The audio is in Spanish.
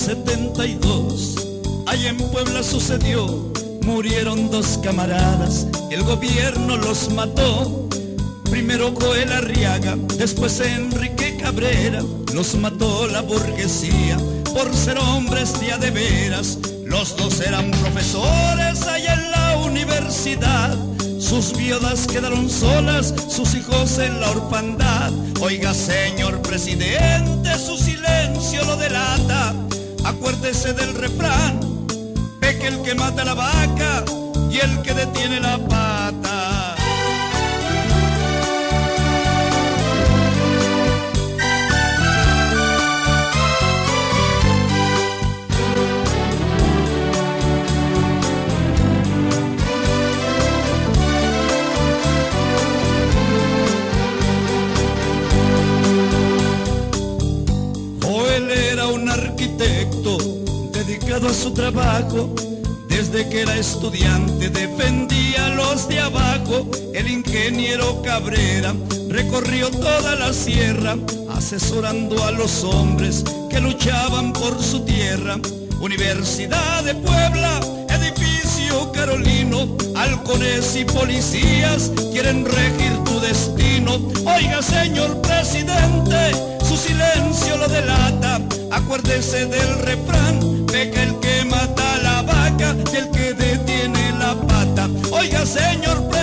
72, allá en Puebla sucedió, murieron dos camaradas, el gobierno los mató. Primero Joel Arriaga, después Enrique Cabrera, los mató la burguesía por ser hombres de a de veras. Los dos eran profesores allá en la universidad, sus viudas quedaron solas, sus hijos en la orfandad. Oiga, señor presidente, su silencio lo delata. Acuérdese del refrán, ve que el que mata la vaca y el que detiene la pata. Dedicado a su trabajo, desde que era estudiante defendía a los de abajo. El ingeniero Cabrera recorrió toda la sierra, asesorando a los hombres que luchaban por su tierra. Universidad de Puebla, edificio carolino, halcones y policías quieren regir tu destino. Oiga, señor presidente, su silencio lo delata. Acuérdese del refrán, ve que el que mata la vaca y el que detiene la pata. Oiga, señor presidente,